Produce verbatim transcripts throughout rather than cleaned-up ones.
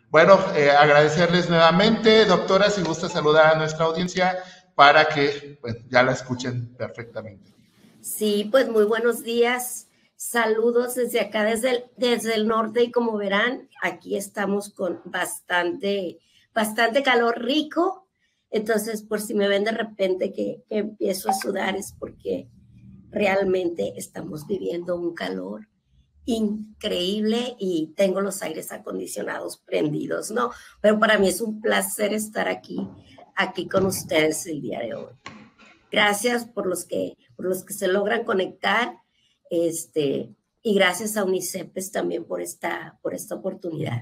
Bueno, eh, agradecerles nuevamente, doctora, si gusta saludar a nuestra audiencia para que pues, ya la escuchen perfectamente. Sí, pues muy buenos días, saludos desde acá, desde el, desde el norte, y como verán, aquí estamos con bastante, bastante calor rico. Entonces, por si me ven de repente que, que empiezo a sudar, es porque realmente estamos viviendo un calor increíble y tengo los aires acondicionados prendidos, ¿no? Pero para mí es un placer estar aquí, aquí con ustedes el día de hoy. Gracias por los que, por los que se logran conectar, este, y gracias a UNICEPES también por esta, por esta oportunidad.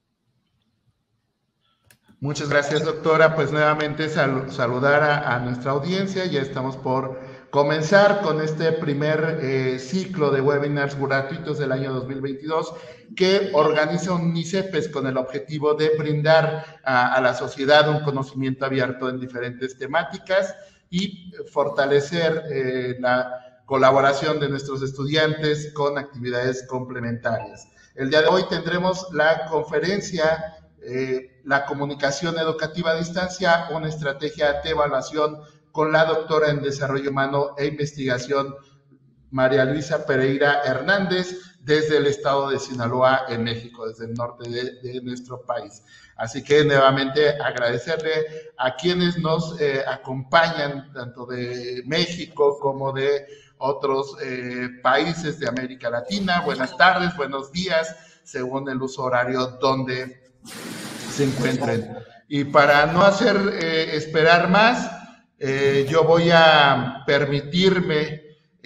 Muchas gracias, doctora. Pues nuevamente sal, saludar a, a nuestra audiencia. Ya estamos por comenzar con este primer eh, ciclo de webinars gratuitos del año dos mil veintidós que organiza UNICEPES con el objetivo de brindar a, a la sociedad un conocimiento abierto en diferentes temáticas y fortalecer eh, la colaboración de nuestros estudiantes con actividades complementarias. El día de hoy tendremos la conferencia eh, La comunicación educativa a distancia, una estrategia de evaluación con la doctora en Desarrollo Humano e Investigación María Luisa Pereira Hernández desde el estado de Sinaloa en México, desde el norte de, de nuestro país. Así que nuevamente agradecerle a quienes nos eh, acompañan, tanto de México como de otros eh, países de América Latina. Buenas tardes, buenos días, según el uso horario donde se encuentren. Y para no hacer eh, esperar más, eh, yo voy a permitirme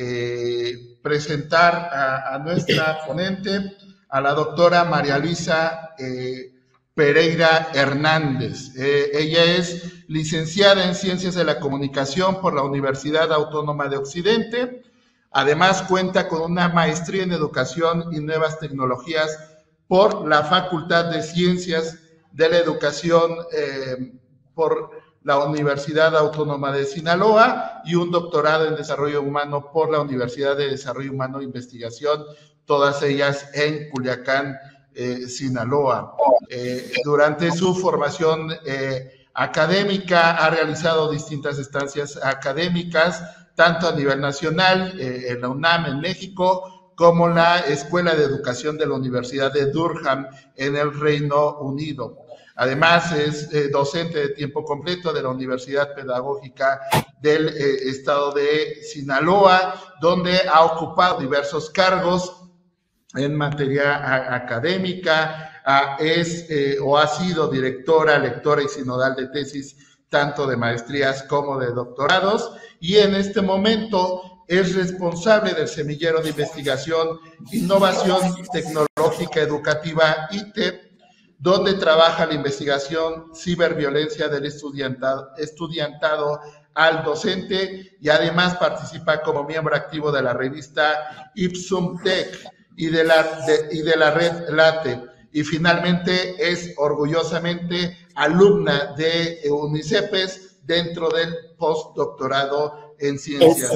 eh, presentar a, a nuestra ponente, a la doctora María Luisa eh, Pereira Hernández. Eh, ella es licenciada en Ciencias de la Comunicación por la Universidad Autónoma de Occidente. Además, cuenta con una maestría en Educación y Nuevas Tecnologías por la Facultad de Ciencias de la Educación eh, por la Universidad Autónoma de Sinaloa y un doctorado en Desarrollo Humano por la Universidad de Desarrollo Humano e Investigación, todas ellas en Culiacán, eh, Sinaloa. Eh, durante su formación eh, académica ha realizado distintas estancias académicas, tanto a nivel nacional, eh, en la UNAM en México, como la Escuela de Educación de la Universidad de Durham en el Reino Unido. Además, es eh, docente de tiempo completo de la Universidad Pedagógica del eh, Estado de Sinaloa, donde ha ocupado diversos cargos en materia a, académica, a, es eh, o ha sido directora, lectora y sinodal de tesis, tanto de maestrías como de doctorados, y en este momento es responsable del semillero de investigación, innovación tecnológica educativa I T E, donde trabaja la investigación ciberviolencia del estudiantado, estudiantado al docente, y además participa como miembro activo de la revista Ipsum Tech y de la, de, y de la red LATE. Y finalmente es orgullosamente alumna de UNICEPES dentro del postdoctorado en ciencias.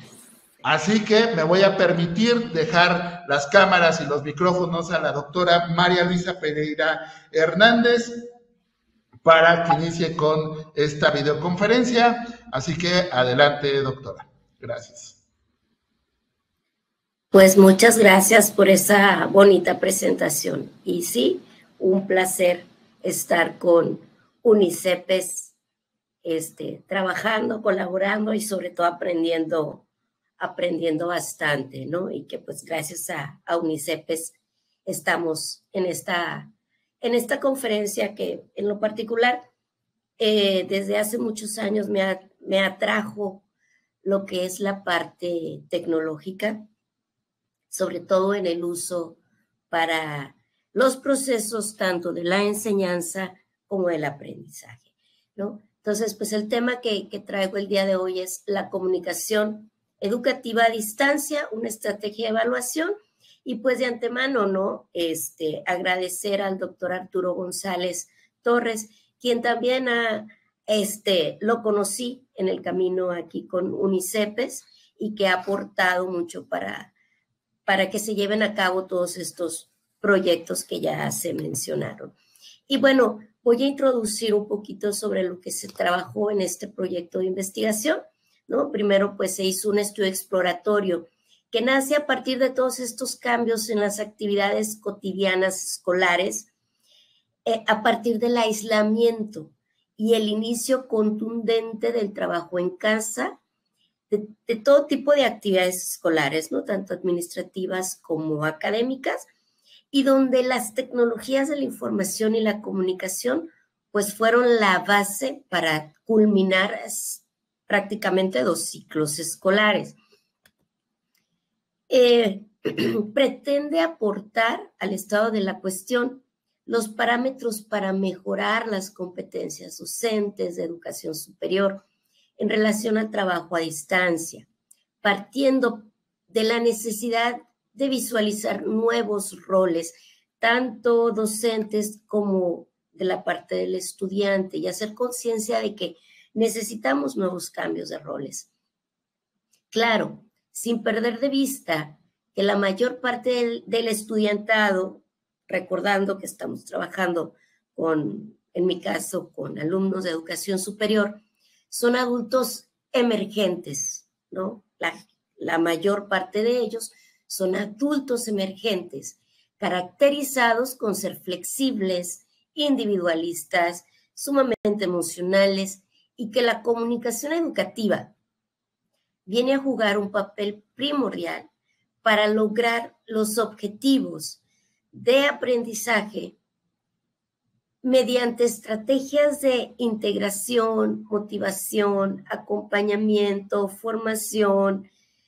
Así que me voy a permitir dejar las cámaras y los micrófonos a la doctora María Luisa Pereira Hernández para que inicie con esta videoconferencia. Así que adelante, doctora. Gracias. Pues muchas gracias por esa bonita presentación. Y sí, un placer estar con UNICEPES, este, trabajando, colaborando y sobre todo aprendiendo aprendiendo bastante, ¿no? Y que pues gracias a, a UNICEPES estamos en esta, en esta conferencia que en lo particular eh, desde hace muchos años me, a, me atrajo lo que es la parte tecnológica, sobre todo en el uso para los procesos tanto de la enseñanza como del aprendizaje, ¿no? Entonces, pues el tema que, que traigo el día de hoy es la comunicación educativa a distancia, una estrategia de evaluación, y pues de antemano, ¿no? Este, agradecer al doctor Arturo González Torres, quien también ha, este, lo conocí en el camino aquí con UNICEPES y que ha aportado mucho para, para que se lleven a cabo todos estos proyectos que ya se mencionaron. Y bueno, voy a introducir un poquito sobre lo que se trabajó en este proyecto de investigación, ¿no? Primero, pues se hizo un estudio exploratorio que nace a partir de todos estos cambios en las actividades cotidianas escolares, eh, a partir del aislamiento y el inicio contundente del trabajo en casa, de, de todo tipo de actividades escolares, ¿no? Tanto administrativas como académicas, y donde las tecnologías de la información y la comunicación pues fueron la base para culminar prácticamente dos ciclos escolares. Eh, pretende aportar al estado de la cuestión los parámetros para mejorar las competencias docentes de educación superior en relación al trabajo a distancia, partiendo de la necesidad de visualizar nuevos roles, tanto docentes como de la parte del estudiante, y hacer conciencia de que necesitamos nuevos cambios de roles. Claro, sin perder de vista que la mayor parte del, del estudiantado, recordando que estamos trabajando con, en mi caso, con alumnos de educación superior, son adultos emergentes, ¿no? La, la mayor parte de ellos son adultos emergentes, caracterizados con ser flexibles, individualistas, sumamente emocionales, y que la comunicación educativa viene a jugar un papel primordial para lograr los objetivos de aprendizaje mediante estrategias de integración, motivación, acompañamiento, formación,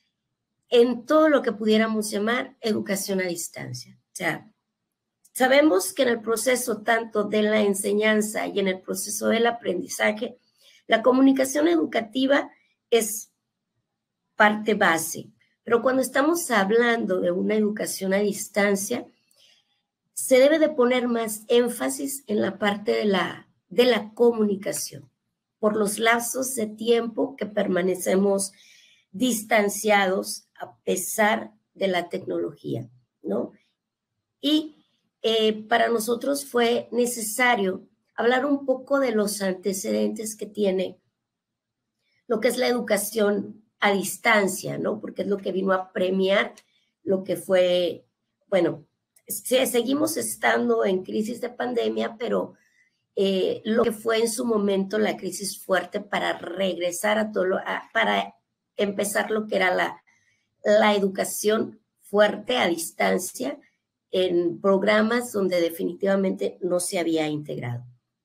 en todo lo que pudiéramos llamar educación a distancia. O sea, sabemos que en el proceso tanto de la enseñanza y en el proceso del aprendizaje, la comunicación educativa es parte base, pero cuando estamos hablando de una educación a distancia, se debe de poner más énfasis en la parte de la, de la comunicación, por los lapsos de tiempo que permanecemos distanciados a pesar de la tecnología, ¿no? Y eh, para nosotros fue necesario hablar un poco de los antecedentes que tiene lo que es la educación a distancia, ¿no? Porque es lo que vino a premiar lo que fue, bueno, seguimos estando en crisis de pandemia, pero eh, lo que fue en su momento la crisis fuerte para regresar a todo, lo, a, para empezar lo que era la, la educación fuerte a distancia en programas donde definitivamente no se había integrado.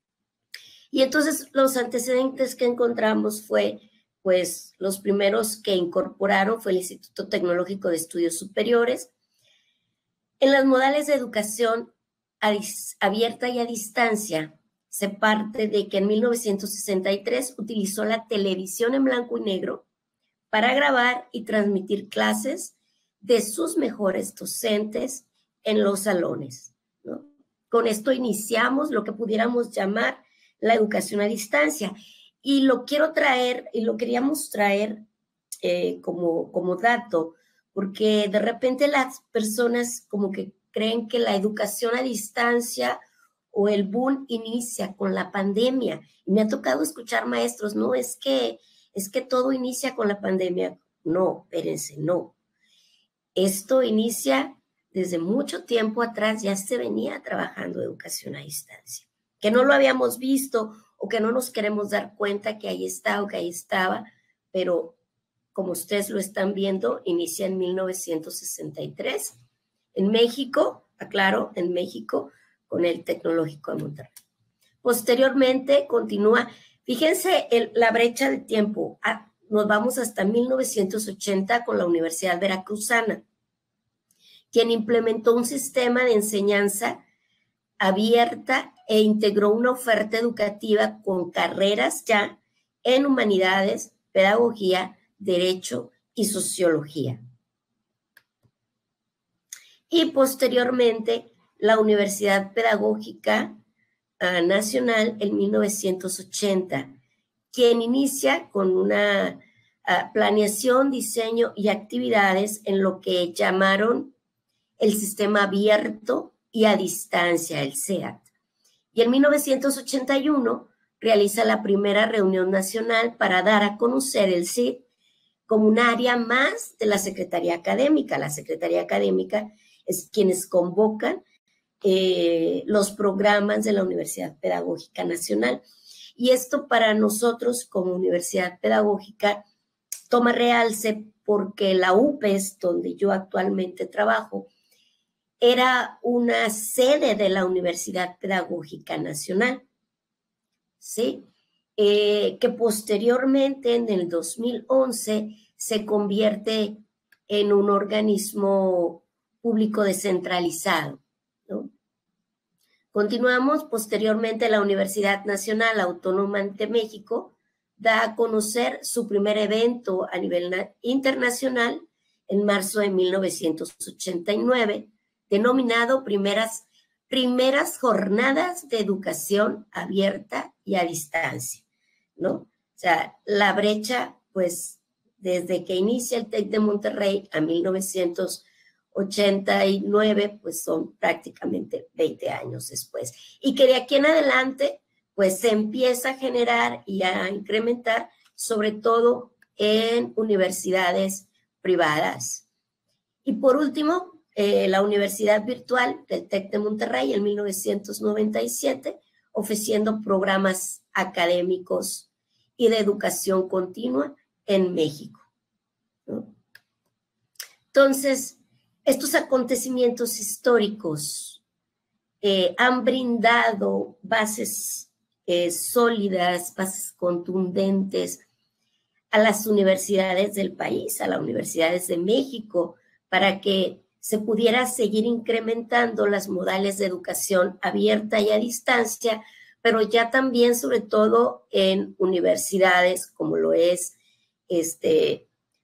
Y entonces los antecedentes que encontramos fue, pues, los primeros que incorporaron fue el Instituto Tecnológico de Estudios Superiores. En las modales de educación abierta y a distancia, se parte de que en mil novecientos sesenta y tres utilizó la televisión en blanco y negro para grabar y transmitir clases de sus mejores docentes en los salones, ¿no? Con esto iniciamos lo que pudiéramos llamar la educación a distancia. Y lo quiero traer, y lo queríamos traer eh, como, como dato, porque de repente las personas como que creen que la educación a distancia o el boom inicia con la pandemia. Y me ha tocado escuchar maestros, no, es que, es que todo inicia con la pandemia. No, espérense, no. Esto inicia desde mucho tiempo atrás, ya se venía trabajando educación a distancia. Que no lo habíamos visto o que no nos queremos dar cuenta que ahí está o que ahí estaba, pero como ustedes lo están viendo, inicia en mil novecientos sesenta y tres en México, aclaro, en México, con el Tecnológico de Monterrey. Posteriormente continúa, fíjense el, la brecha de tiempo, ah, nos vamos hasta mil novecientos ochenta con la Universidad Veracruzana, quien implementó un sistema de enseñanza abierta e integró una oferta educativa con carreras ya en humanidades, pedagogía, derecho y sociología. Y posteriormente la Universidad Pedagógica uh, Nacional en mil novecientos ochenta, quien inicia con una uh, planeación, diseño y actividades en lo que llamaron el sistema abierto y a distancia, el C E A T. Y en mil novecientos ochenta y uno realiza la primera reunión nacional para dar a conocer el C I D como un área más de la Secretaría Académica. La Secretaría Académica es quienes convocan eh, los programas de la Universidad Pedagógica Nacional. Y esto para nosotros como Universidad Pedagógica toma realce porque la U P E S, donde yo actualmente trabajo, era una sede de la Universidad Pedagógica Nacional, ¿sí? Eh, que posteriormente, en el dos mil once, se convierte en un organismo público descentralizado, ¿no? Continuamos, posteriormente la Universidad Nacional Autónoma de México da a conocer su primer evento a nivel internacional en marzo de mil novecientos ochenta y nueve, denominado primeras, primeras jornadas de educación abierta y a distancia, ¿no? O sea, la brecha, pues, desde que inicia el TEC de Monterrey a mil novecientos ochenta y nueve, pues son prácticamente veinte años después. Y que de aquí en adelante, pues se empieza a generar y a incrementar, sobre todo en universidades privadas. Y por último, eh, la Universidad Virtual del TEC de Monterrey en mil novecientos noventa y siete, ofreciendo programas académicos y de educación continua en México, ¿no? Entonces, estos acontecimientos históricos eh, han brindado bases eh, sólidas, bases contundentes a las universidades del país, a las universidades de México, para que se pudiera seguir incrementando las modales de educación abierta y a distancia, pero ya también, sobre todo, en universidades como lo es este,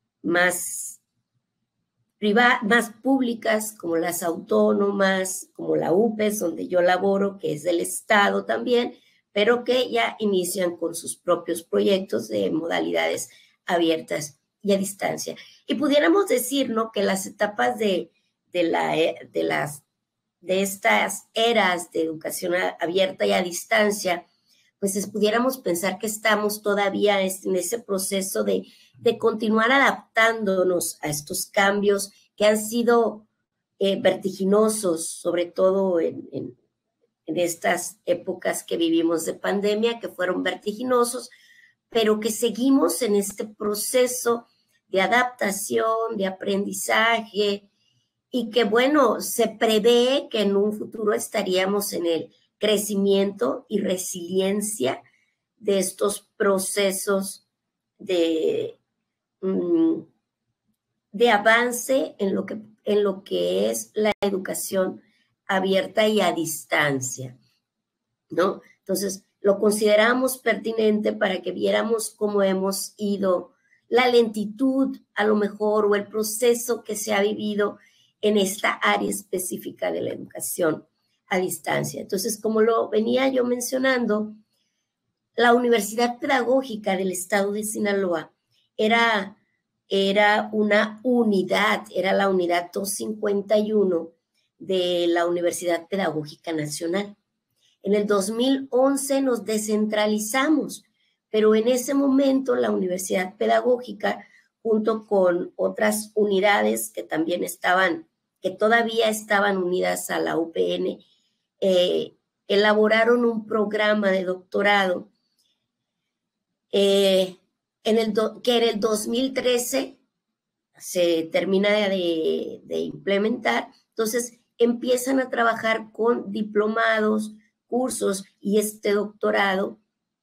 más privadas, más públicas, como las autónomas, como la U P E S, donde yo laboro, que es del Estado también, pero que ya inician con sus propios proyectos de modalidades abiertas y a distancia. Y pudiéramos decir, ¿no?, que las etapas de, de, la, de, las, de estas eras de educación abierta y a distancia, pues es, pudiéramos pensar que estamos todavía en ese proceso de, de continuar adaptándonos a estos cambios que han sido eh, vertiginosos, sobre todo en, en, en estas épocas que vivimos de pandemia, que fueron vertiginosos, pero que seguimos en este proceso de adaptación, de aprendizaje, y que, bueno, se prevé que en un futuro estaríamos en el crecimiento y resiliencia de estos procesos de, de avance en lo que, en lo que es la educación abierta y a distancia, ¿no? Entonces, lo consideramos pertinente para que viéramos cómo hemos ido, la lentitud a lo mejor, o el proceso que se ha vivido en esta área específica de la educación a distancia. Entonces, como lo venía yo mencionando, la Universidad Pedagógica del Estado de Sinaloa era, era una unidad, era la unidad doscientos cincuenta y uno de la Universidad Pedagógica Nacional. En el dos mil once nos descentralizamos, pero en ese momento la Universidad Pedagógica, junto con otras unidades que también estaban, que todavía estaban unidas a la U P N, eh, elaboraron un programa de doctorado eh, en el do, que en el dos mil trece se termina de, de implementar. Entonces empiezan a trabajar con diplomados, cursos y este doctorado,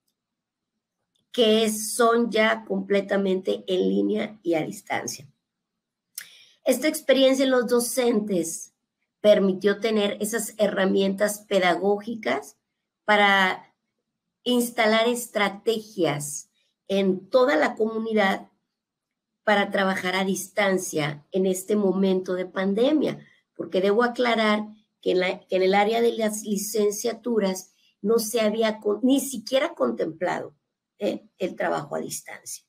que son ya completamente en línea y a distancia. Esta experiencia en los docentes permitió tener esas herramientas pedagógicas para instalar estrategias en toda la comunidad para trabajar a distancia en este momento de pandemia, porque debo aclarar que en, la, que en el área de las licenciaturas no se había con, ni siquiera contemplado eh, el trabajo a distancia.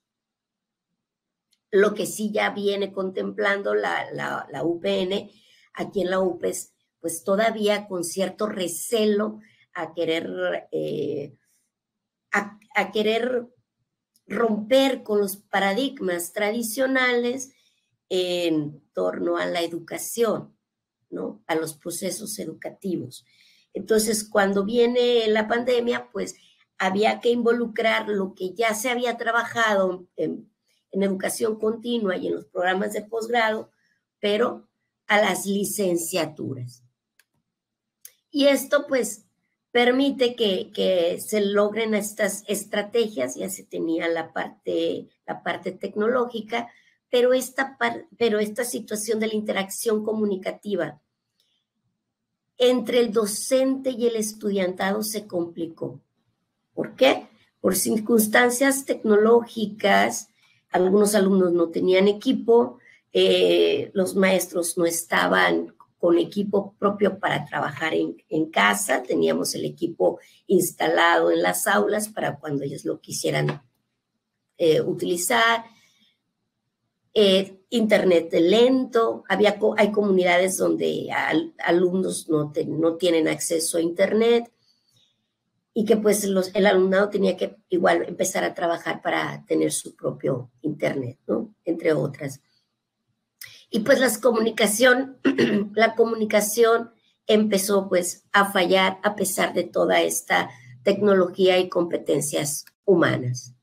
Lo que sí ya viene contemplando la, la, la U P N, aquí en la U P E S, pues todavía con cierto recelo a querer, eh, a, a querer romper con los paradigmas tradicionales en torno a la educación, ¿no? A los procesos educativos. Entonces, cuando viene la pandemia, pues había que involucrar lo que ya se había trabajado en, en educación continua y en los programas de posgrado, pero a las licenciaturas. Y esto, pues, permite que, que se logren estas estrategias. Ya se tenía la parte, la parte tecnológica, pero esta, pero esta situación de la interacción comunicativa entre el docente y el estudiantado se complicó. ¿Por qué? Por circunstancias tecnológicas. Algunos alumnos no tenían equipo, eh, los maestros no estaban con equipo propio para trabajar en, en casa, teníamos el equipo instalado en las aulas para cuando ellos lo quisieran eh, utilizar. Eh, internet lento, había, hay comunidades donde al, alumnos no, te, no tienen acceso a internet y que pues los, el alumnado tenía que igual empezar a trabajar para tener su propio internet, ¿no? Entre otras. Y pues la comunicación, la comunicación empezó pues a fallar a pesar de toda esta tecnología y competencias humanas.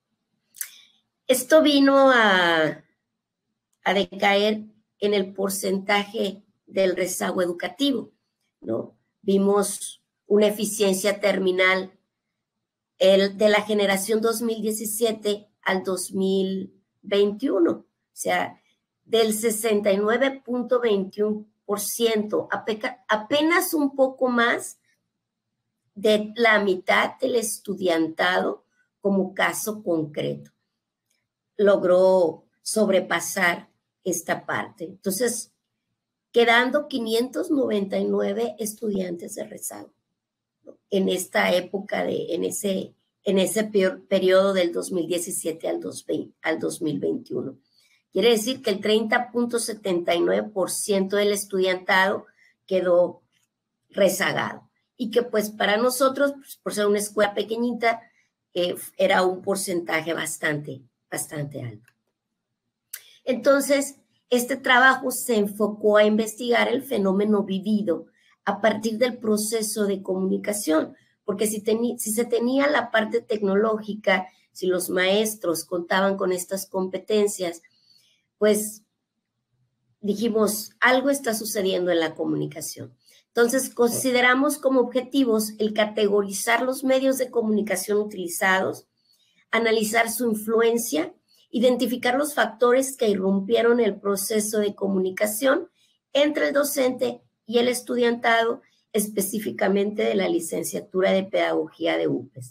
Esto vino a, a decaer en el porcentaje del rezago educativo, ¿no? Vimos una eficiencia terminal el, de la generación dos mil diecisiete al dos mil veintiuno, o sea, del sesenta y nueve punto veintiuno por ciento, apenas un poco más de la mitad del estudiantado como caso concreto logró sobrepasar esta parte. Entonces, quedando quinientos noventa y nueve estudiantes de rezago, ¿no? En esta época, de, en ese, en ese peor, periodo del dos mil diecisiete al, al dos mil veintiuno. Quiere decir que el treinta punto setenta y nueve por ciento del estudiantado quedó rezagado y que pues para nosotros, pues, por ser una escuela pequeñita, eh, era un porcentaje bastante, bastante alto. Entonces, este trabajo se enfocó a investigar el fenómeno vivido a partir del proceso de comunicación, porque si, si se tenía la parte tecnológica, si los maestros contaban con estas competencias, pues dijimos, algo está sucediendo en la comunicación. Entonces, consideramos como objetivos el categorizar los medios de comunicación utilizados, analizar su influencia, identificar los factores que irrumpieron el proceso de comunicación entre el docente y el estudiantado, específicamente de la licenciatura de Pedagogía de U P E S.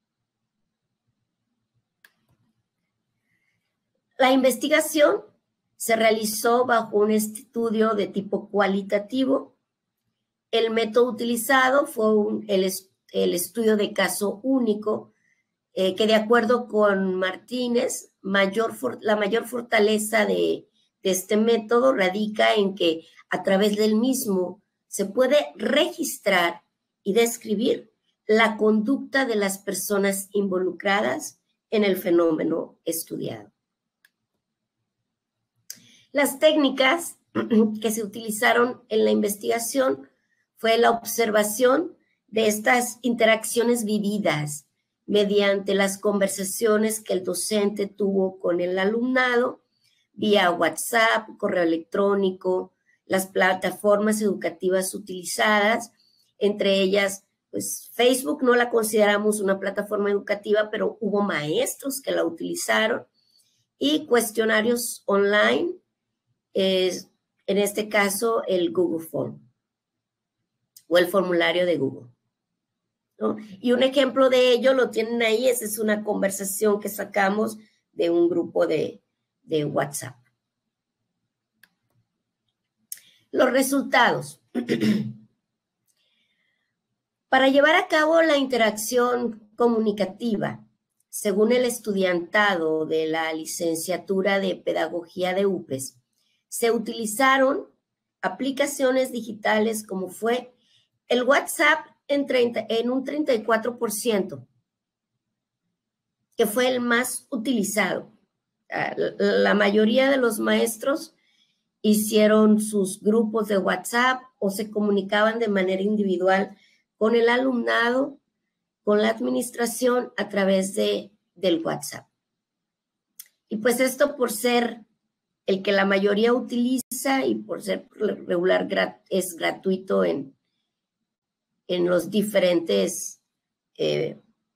La investigación se realizó bajo un estudio de tipo cualitativo. El método utilizado fue un, el, el estudio de caso único, eh, que de acuerdo con Martínez, mayor for, la mayor fortaleza de, de este método radica en que a través del mismo se puede registrar y describir la conducta de las personas involucradas en el fenómeno estudiado. Las técnicas que se utilizaron en la investigación fue la observación de estas interacciones vividas mediante las conversaciones que el docente tuvo con el alumnado vía WhatsApp, correo electrónico, las plataformas educativas utilizadas, entre ellas, pues Facebook no la consideramos una plataforma educativa, pero hubo maestros que la utilizaron, y cuestionarios online, es, en este caso el Google Form o el formulario de Google, ¿no? Y un ejemplo de ello lo tienen ahí. Esa es una conversación que sacamos de un grupo de, de WhatsApp. Los resultados. Para llevar a cabo la interacción comunicativa, según el estudiantado de la licenciatura de Pedagogía de U P E S, se utilizaron aplicaciones digitales como fue el WhatsApp. en, treinta, en un treinta y cuatro por ciento, que fue el más utilizado. La mayoría de los maestros hicieron sus grupos de WhatsApp o se comunicaban de manera individual con el alumnado, con la administración a través de, del WhatsApp. Y pues esto por ser el que la mayoría utiliza y por ser regular es gratuito en, en los diferentes eh,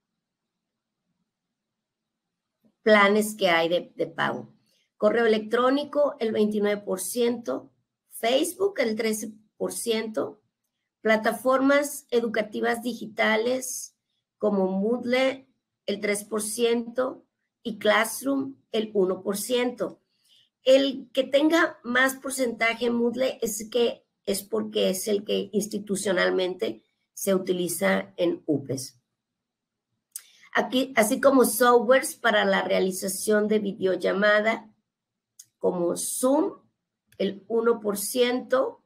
planes que hay de, de pago. Correo electrónico, el veintinueve por ciento, Facebook, el trece por ciento, plataformas educativas digitales como Moodle, el tres por ciento, y Classroom, el uno por ciento. El que tenga más porcentaje en Moodle es, que, es porque es el que institucionalmente se utiliza en U P E S. Aquí, así como softwares para la realización de videollamada, como Zoom, el uno por ciento,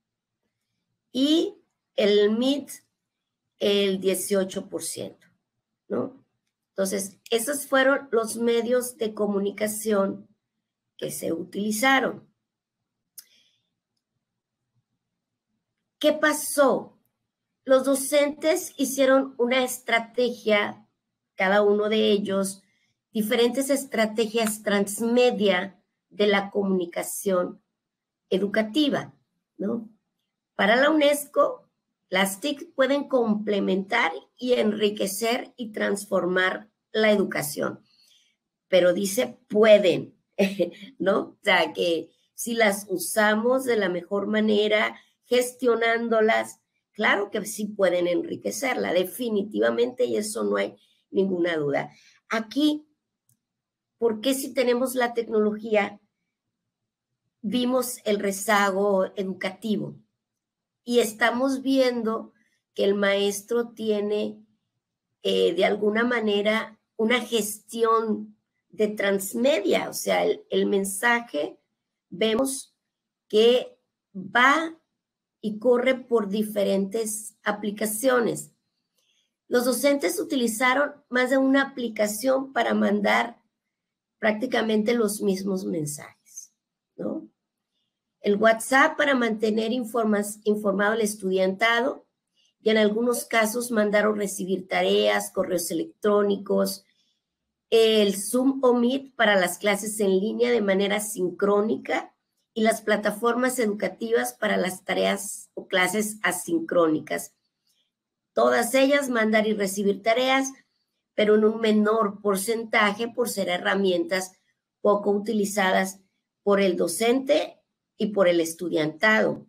y el Meet, el dieciocho por ciento, ¿no? Entonces, esos fueron los medios de comunicación que se utilizaron. ¿Qué pasó? Los docentes hicieron una estrategia, cada uno de ellos, diferentes estrategias transmedia de la comunicación educativa, ¿no? Para la UNESCO, las T I C pueden complementar y enriquecer y transformar la educación, pero dice pueden, ¿no? O sea, que si las usamos de la mejor manera, gestionándolas, claro que sí pueden enriquecerla, definitivamente, y eso no hay ninguna duda. Aquí, ¿por qué si tenemos la tecnología vimos el rezago educativo? Y estamos viendo que el maestro tiene eh, de alguna manera una gestión de transmedia, o sea, el, el mensaje vemos que va y corre por diferentes aplicaciones. Los docentes utilizaron más de una aplicación para mandar prácticamente los mismos mensajes, ¿no? El WhatsApp para mantener informas, informado al estudiantado, y en algunos casos mandar o recibir tareas, correos electrónicos, el Zoom o Meet para las clases en línea de manera sincrónica y las plataformas educativas para las tareas o clases asincrónicas. Todas ellas mandar y recibir tareas, pero en un menor porcentaje por ser herramientas poco utilizadas por el docente y por el estudiantado,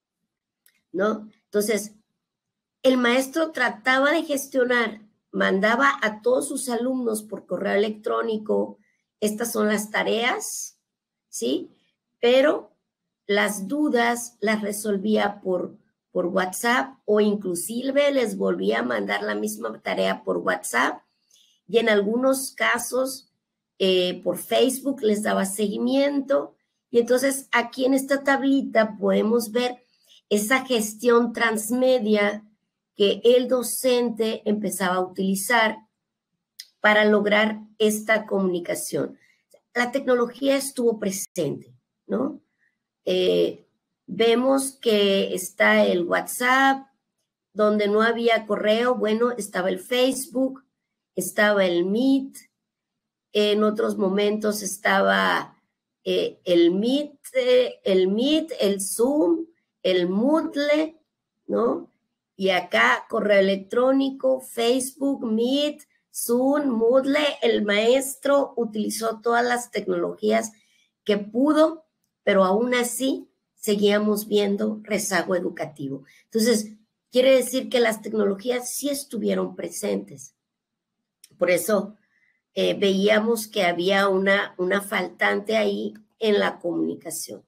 ¿no? Entonces, el maestro trataba de gestionar, mandaba a todos sus alumnos por correo electrónico, estas son las tareas, ¿sí? Pero las dudas las resolvía por, por WhatsApp o inclusive les volvía a mandar la misma tarea por WhatsApp y en algunos casos eh, por Facebook les daba seguimiento. Y entonces aquí en esta tablita podemos ver esa gestión transmedia que el docente empezaba a utilizar para lograr esta comunicación. La tecnología estuvo presente, ¿no? Eh, vemos que está el WhatsApp, donde no había correo, bueno, estaba el Facebook, estaba el Meet, en otros momentos estaba eh, el Meet, eh, el Meet, el Zoom, el Moodle, ¿no? Y acá correo electrónico, Facebook, Meet, Zoom, Moodle, el maestro utilizó todas las tecnologías que pudo, pero aún así seguíamos viendo rezago educativo. Entonces, quiere decir que las tecnologías sí estuvieron presentes. Por eso eh, veíamos que había una, una faltante ahí en la comunicación.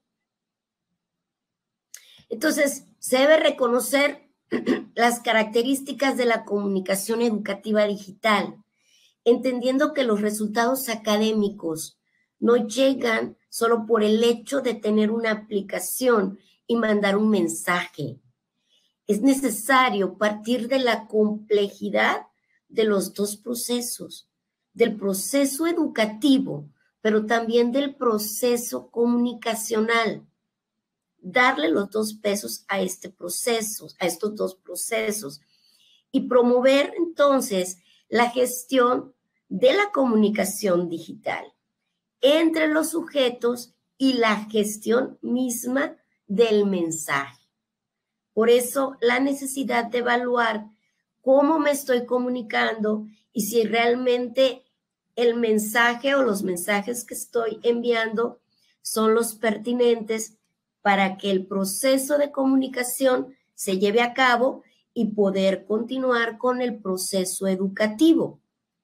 Entonces, se debe reconocer las características de la comunicación educativa digital, entendiendo que los resultados académicos no llegan solo por el hecho de tener una aplicación y mandar un mensaje. es necesario partir de la complejidad de los dos procesos, del proceso educativo, pero también del proceso comunicacional. Darle los dos pesos a este proceso, a estos dos procesos, y promover entonces la gestión de la comunicación digital entre los sujetos y la gestión misma del mensaje. Por eso la necesidad de evaluar cómo me estoy comunicando y si realmente el mensaje o los mensajes que estoy enviando son los pertinentes para que el proceso de comunicación se lleve a cabo y poder continuar con el proceso educativo.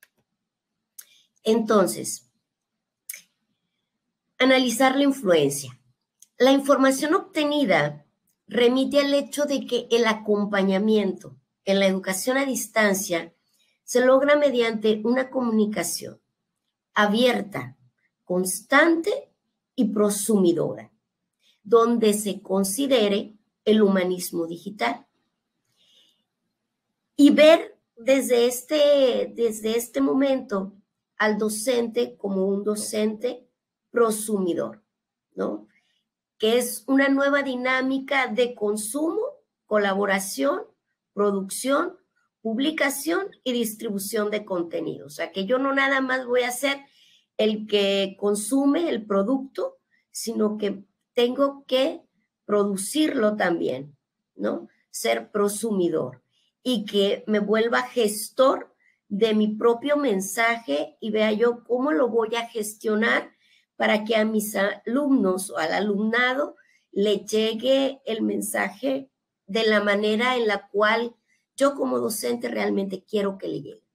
Entonces, analizar la influencia. La información obtenida remite al hecho de que el acompañamiento en la educación a distancia se logra mediante una comunicación abierta, constante y prosumidora, donde se considere el humanismo digital. Y ver desde este, desde este momento al docente como un docente prosumidor, ¿no? Que es una nueva dinámica de consumo, colaboración, producción, publicación y distribución de contenido. O sea, que yo no nada más voy a ser el que consume el producto, sino que tengo que producirlo también, ¿no? Ser prosumidor y que me vuelva gestor de mi propio mensaje y vea yo cómo lo voy a gestionar para que a mis alumnos o al alumnado le llegue el mensaje de la manera en la cual yo como docente realmente quiero que le llegue.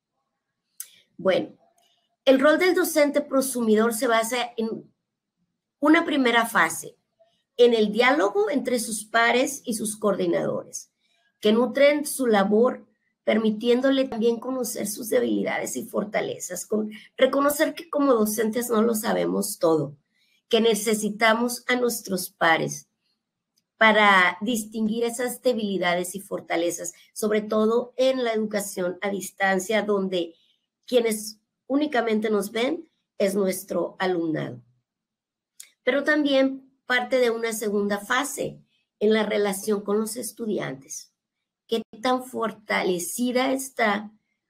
Bueno, el rol del docente prosumidor se basa en una primera fase, en el diálogo entre sus pares y sus coordinadores, que nutren su labor permitiéndole también conocer sus debilidades y fortalezas, con, reconocer que como docentes no lo sabemos todo, que necesitamos a nuestros pares para distinguir esas debilidades y fortalezas, sobre todo en la educación a distancia, donde quienes únicamente nos ven es nuestro alumnado. Pero también parte de una segunda fase en la relación con los estudiantes. ¿Qué tan fortalecida está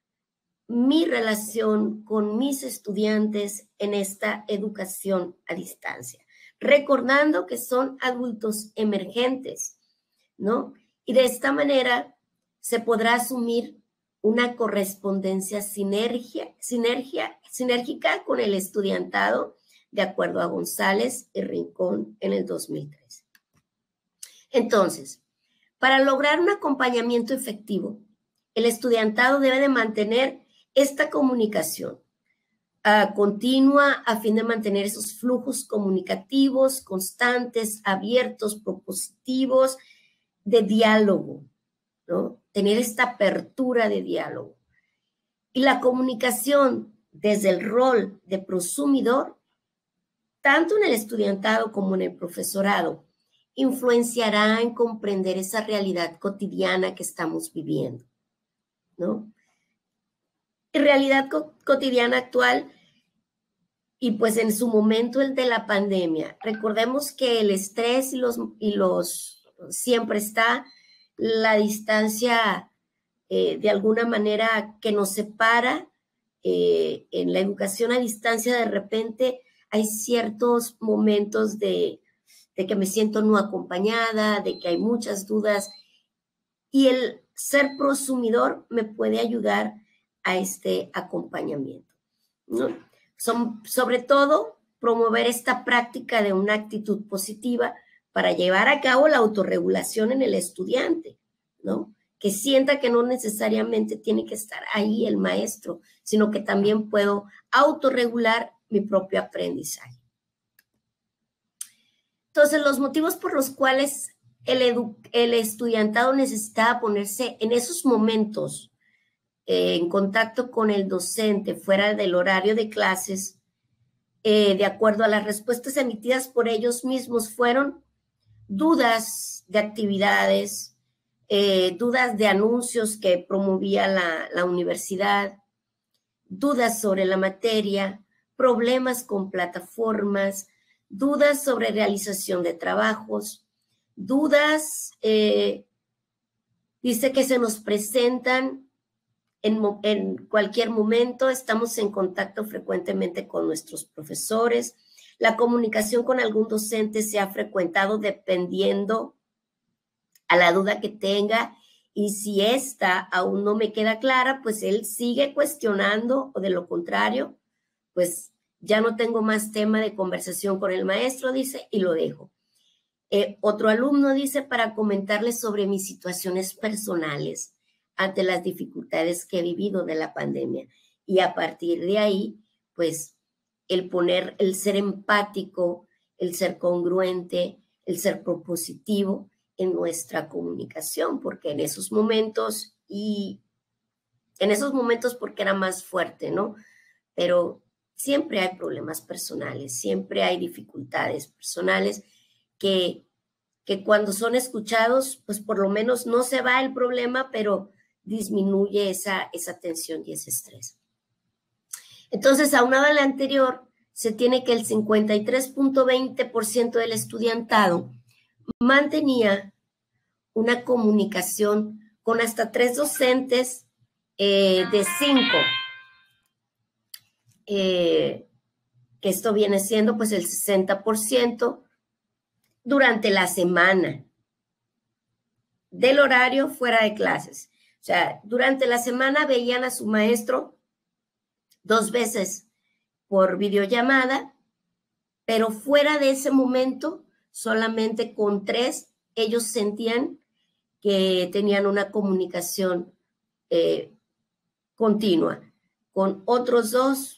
mi relación con mis estudiantes en esta educación a distancia? Recordando que son adultos emergentes, ¿no? Y de esta manera se podrá asumir una correspondencia sinergia, sinergia, sinérgica con el estudiantado, de acuerdo a González y Rincón en el dos mil trece. Entonces, para lograr un acompañamiento efectivo, el estudiantado debe de mantener esta comunicación uh, continua a fin de mantener esos flujos comunicativos constantes, abiertos, propositivos, de diálogo, ¿no? Tener esta apertura de diálogo. Y la comunicación desde el rol de prosumidor, tanto en el estudiantado como en el profesorado, influenciará en comprender esa realidad cotidiana que estamos viviendo, ¿no? Y realidad co- cotidiana actual y pues en su momento el de la pandemia. Recordemos que el estrés y los, y los siempre está, la distancia eh, de alguna manera que nos separa eh, en la educación a distancia, de repente hay ciertos momentos de, de que me siento no acompañada, de que hay muchas dudas y el ser prosumidor me puede ayudar a este acompañamiento, ¿no? Son, sobre todo, promover esta práctica de una actitud positiva para llevar a cabo la autorregulación en el estudiante, ¿no? Que sienta que no necesariamente tiene que estar ahí el maestro, sino que también puedo autorregular mi propio aprendizaje. Entonces, los motivos por los cuales el, edu el estudiantado necesitaba ponerse en esos momentos eh, en contacto con el docente fuera del horario de clases, eh, de acuerdo a las respuestas emitidas por ellos mismos, fueron dudas de actividades, eh, dudas de anuncios que promovía la, la universidad, dudas sobre la materia, problemas con plataformas, dudas sobre realización de trabajos, dudas, eh, dice que se nos presentan en, en cualquier momento, estamos en contacto frecuentemente con nuestros profesores, la comunicación con algún docente se ha frecuentado dependiendo a la duda que tenga, y si esta aún no me queda clara, pues él sigue cuestionando, o de lo contrario, pues ya no tengo más tema de conversación con el maestro, dice, y lo dejo. Eh, otro alumno dice, para comentarles sobre mis situaciones personales ante las dificultades que he vivido de la pandemia. Y a partir de ahí, pues, el poner, el ser empático, el ser congruente, el ser propositivo en nuestra comunicación, porque en esos momentos, y en esos momentos porque era más fuerte, ¿no? Pero siempre hay problemas personales, siempre hay dificultades personales que, que cuando son escuchados, pues por lo menos no se va el problema, pero disminuye esa, esa tensión y ese estrés. Entonces, aunado a la anterior, se tiene que el cincuenta y tres punto veinte por ciento del estudiantado mantenía una comunicación con hasta tres docentes eh, de cinco. Eh, que esto viene siendo pues el sesenta por ciento durante la semana del horario fuera de clases. O sea, durante la semana veían a su maestro dos veces por videollamada, pero fuera de ese momento, solamente con tres, ellos sentían que tenían una comunicación eh, continua. Con otros dos,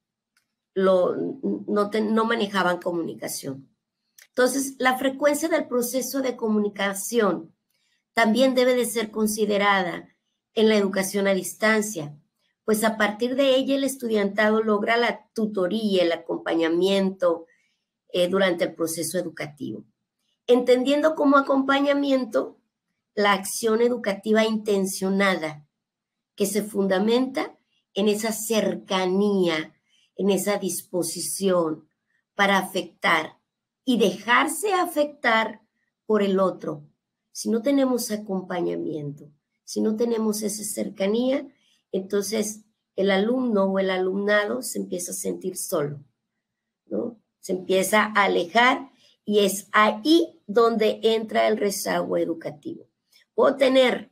lo, no, te, no manejaban comunicación. Entonces, la frecuencia del proceso de comunicación también debe de ser considerada en la educación a distancia, pues a partir de ella el estudiantado logra la tutoría, el acompañamiento eh, durante el proceso educativo, entendiendo como acompañamiento la acción educativa intencionada que se fundamenta en esa cercanía, en esa disposición para afectar y dejarse afectar por el otro. Si no tenemos acompañamiento, si no tenemos esa cercanía, entonces el alumno o el alumnado se empieza a sentir solo, ¿no? Se empieza a alejar y es ahí donde entra el rezago educativo. Puedo tener,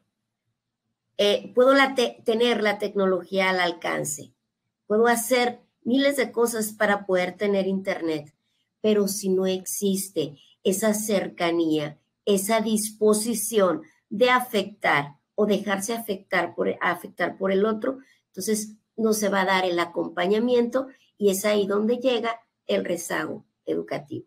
eh, puedo la te- tener la tecnología al alcance, puedo hacer miles de cosas para poder tener internet, pero si no existe esa cercanía, esa disposición de afectar o dejarse afectar por, afectar por el otro, entonces no se va a dar el acompañamiento y es ahí donde llega el rezago educativo.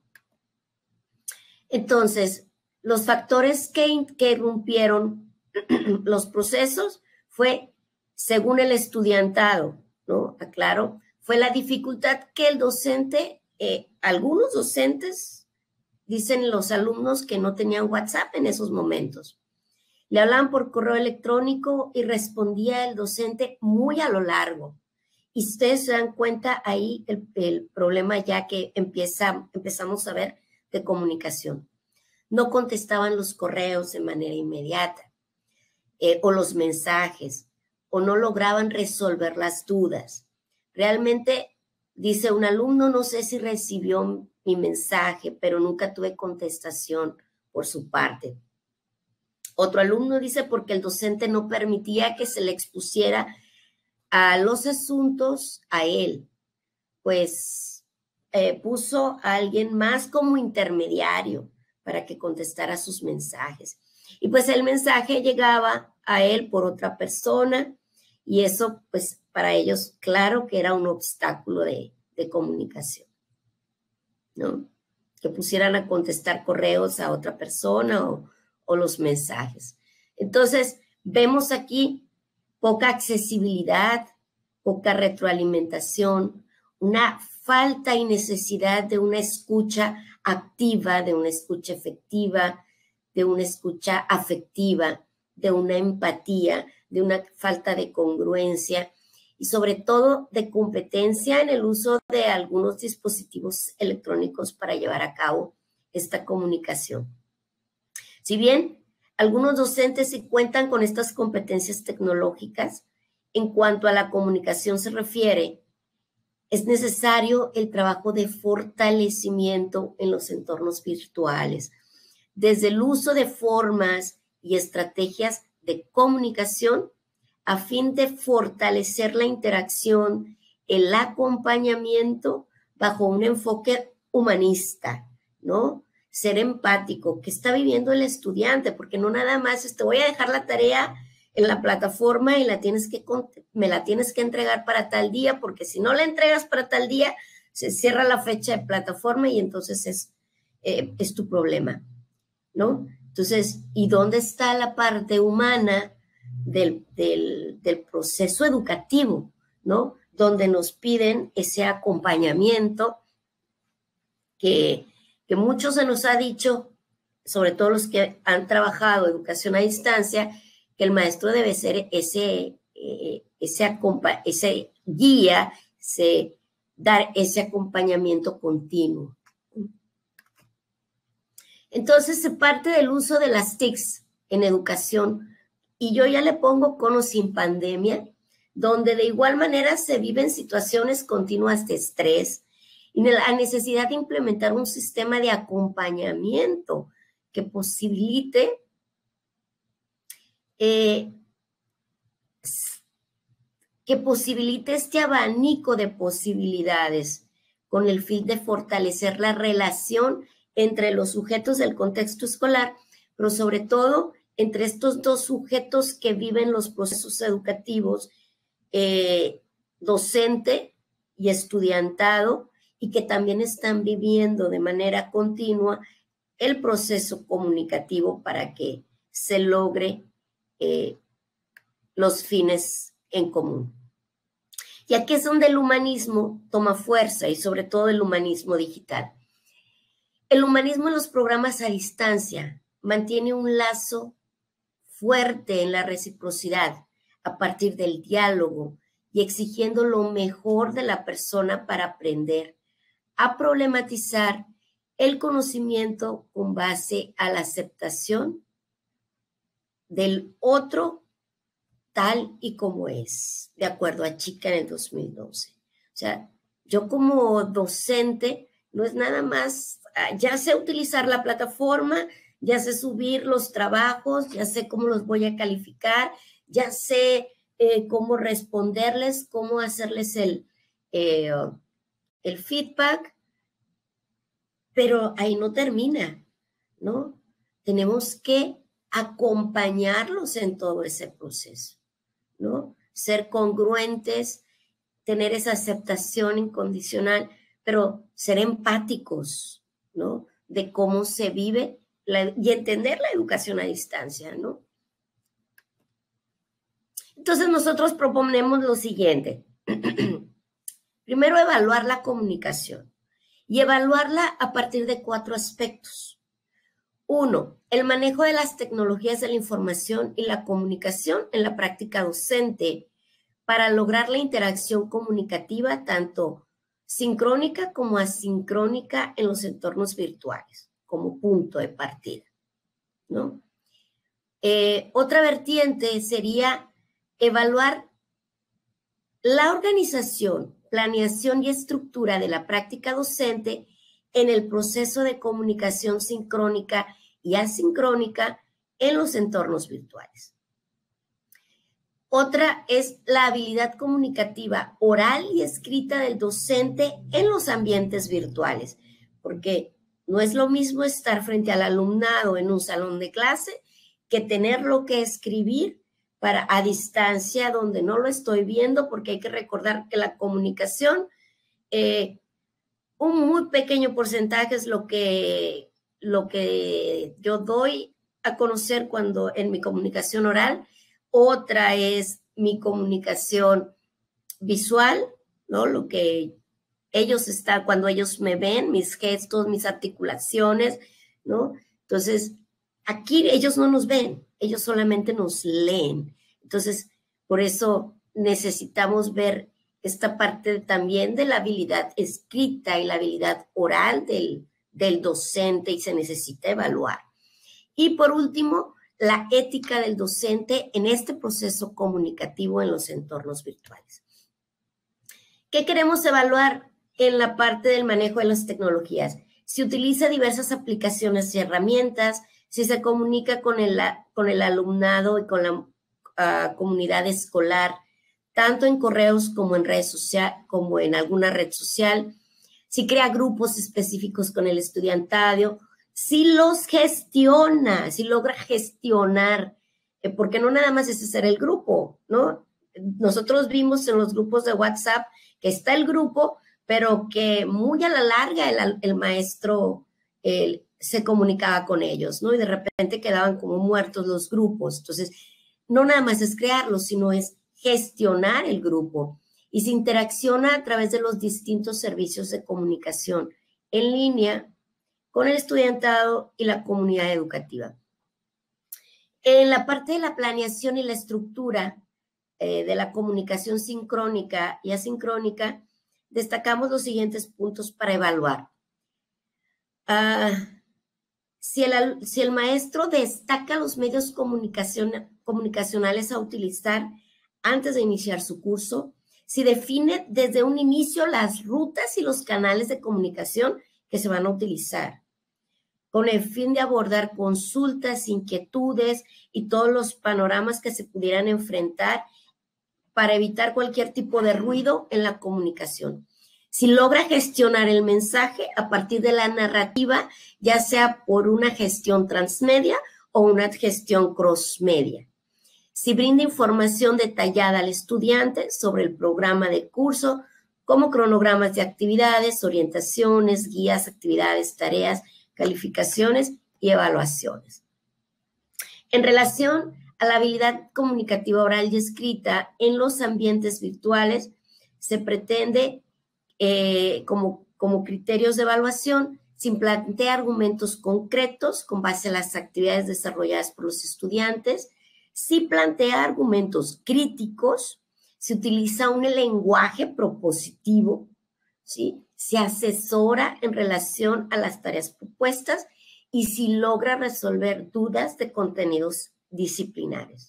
Entonces, los factores que, que irrumpieron los procesos fue, según el estudiantado, ¿no? Aclaro, fue la dificultad que el docente, eh, algunos docentes, dicen los alumnos que no tenían WhatsApp en esos momentos. Le hablaban por correo electrónico y respondía el docente muy a lo largo. Y ustedes se dan cuenta ahí el, el problema ya que empieza, empezamos a ver de comunicación. No contestaban los correos de manera inmediata, eh, o los mensajes, o no lograban resolver las dudas. Realmente, dice un alumno, no sé si recibió mi mensaje, pero nunca tuve contestación por su parte. Otro alumno dice porque el docente no permitía que se le expusiera a los asuntos a él, pues eh, puso a alguien más como intermediario para que contestara sus mensajes. Y pues el mensaje llegaba a él por otra persona y eso pues para ellos claro que era un obstáculo de, de comunicación, ¿no? Que pusieran a contestar correos a otra persona o, o los mensajes. Entonces vemos aquí poca accesibilidad, poca retroalimentación, una falta y necesidad de una escucha activa, de una escucha efectiva, de una escucha afectiva. de una empatía, de una falta de congruencia y sobre todo de competencia en el uso de algunos dispositivos electrónicos para llevar a cabo esta comunicación. Si bien algunos docentes sí cuentan con estas competencias tecnológicas, en cuanto a la comunicación se refiere, es necesario el trabajo de fortalecimiento en los entornos virtuales, desde el uso de formas y estrategias de comunicación a fin de fortalecer la interacción, el acompañamiento bajo un enfoque humanista, ¿no? Ser empático, ¿qué está viviendo el estudiante? Porque no nada más es, te voy a dejar la tarea en la plataforma y la tienes que, me la tienes que entregar para tal día, porque si no la entregas para tal día, se cierra la fecha de plataforma y entonces es, eh, es tu problema, ¿no? Entonces, ¿y dónde está la parte humana del, del, del proceso educativo, ¿no? Donde nos piden ese acompañamiento que, que mucho se nos ha dicho, sobre todo los que han trabajado educación a distancia, que el maestro debe ser ese, eh, ese, ese guía, ese, dar ese acompañamiento continuo. Entonces se parte del uso de las T I Cs en educación y yo ya le pongo con o sin pandemia, donde de igual manera se viven situaciones continuas de estrés y la necesidad de implementar un sistema de acompañamiento que posibilite eh, que posibilite este abanico de posibilidades con el fin de fortalecer la relación entre los sujetos del contexto escolar, pero sobre todo entre estos dos sujetos que viven los procesos educativos, eh, docente y estudiantado, y que también están viviendo de manera continua el proceso comunicativo para que se logre eh, los fines en común. Y aquí es donde el humanismo toma fuerza y sobre todo el humanismo digital. El humanismo en los programas a distancia mantiene un lazo fuerte en la reciprocidad a partir del diálogo y exigiendo lo mejor de la persona para aprender a problematizar el conocimiento con base a la aceptación del otro tal y como es, de acuerdo a Chica en el dos mil doce. O sea, yo como docente no es nada más, ya sé utilizar la plataforma, ya sé subir los trabajos, ya sé cómo los voy a calificar, ya sé eh, cómo responderles, cómo hacerles el, eh, el feedback, pero ahí no termina, ¿no? Tenemos que acompañarlos en todo ese proceso, ¿no? Ser congruentes, tener esa aceptación incondicional, pero ser empáticos, ¿no? De cómo se vive la, y entender la educación a distancia, ¿no? Entonces nosotros proponemos lo siguiente. Primero, evaluar la comunicación y evaluarla a partir de cuatro aspectos. Uno, el manejo de las tecnologías de la información y la comunicación en la práctica docente para lograr la interacción comunicativa tanto sincrónica como asincrónica en los entornos virtuales, como punto de partida, ¿no? Eh, otra vertiente sería evaluar la organización, planeación y estructura de la práctica docente en el proceso de comunicación sincrónica y asincrónica en los entornos virtuales. Otra es la habilidad comunicativa oral y escrita del docente en los ambientes virtuales, porque no es lo mismo estar frente al alumnado en un salón de clase que tenerlo que escribir para a distancia donde no lo estoy viendo, porque hay que recordar que la comunicación, eh, un muy pequeño porcentaje es lo que, lo que yo doy a conocer cuando en mi comunicación oral. Otra es mi comunicación visual, ¿no? Lo que ellos están, cuando ellos me ven, mis gestos, mis articulaciones, ¿no? Entonces, aquí ellos no nos ven, ellos solamente nos leen. Entonces, por eso necesitamos ver esta parte también de la habilidad escrita y la habilidad oral del, del docente, y se necesita evaluar. Y por último, la ética del docente en este proceso comunicativo en los entornos virtuales. ¿Qué queremos evaluar en la parte del manejo de las tecnologías? Si utiliza diversas aplicaciones y herramientas, si se comunica con el, con el alumnado y con la uh, comunidad escolar, tanto en correos como en redes sociales, como en alguna red social, si crea grupos específicos con el estudiantado, si los gestiona, si logra gestionar, eh, porque no nada más es hacer el grupo, ¿no? Nosotros vimos en los grupos de WhatsApp que está el grupo, pero que muy a la larga el, el maestro eh, se comunicaba con ellos, ¿no? Y de repente quedaban como muertos los grupos. Entonces, no nada más es crearlos, sino es gestionar el grupo, y se interacciona a través de los distintos servicios de comunicación en línea con el estudiantado y la comunidad educativa. En la parte de la planeación y la estructura eh, de la comunicación sincrónica y asincrónica, destacamos los siguientes puntos para evaluar. Uh, si, el, si el maestro destaca los medios comunicación, comunicacionales a utilizar antes de iniciar su curso, si define desde un inicio las rutas y los canales de comunicación que se van a utilizar, con el fin de abordar consultas, inquietudes y todos los panoramas que se pudieran enfrentar para evitar cualquier tipo de ruido en la comunicación. Si logra gestionar el mensaje a partir de la narrativa, ya sea por una gestión transmedia o una gestión crossmedia. Si brinda información detallada al estudiante sobre el programa de curso, como cronogramas de actividades, orientaciones, guías, actividades, tareas, calificaciones y evaluaciones. En relación a la habilidad comunicativa oral y escrita en los ambientes virtuales, se pretende eh, como, como criterios de evaluación, sin plantear argumentos concretos con base a las actividades desarrolladas por los estudiantes, si plantea argumentos críticos, se utiliza un lenguaje propositivo, ¿sí? Se asesora en relación a las tareas propuestas y si logra resolver dudas de contenidos disciplinares.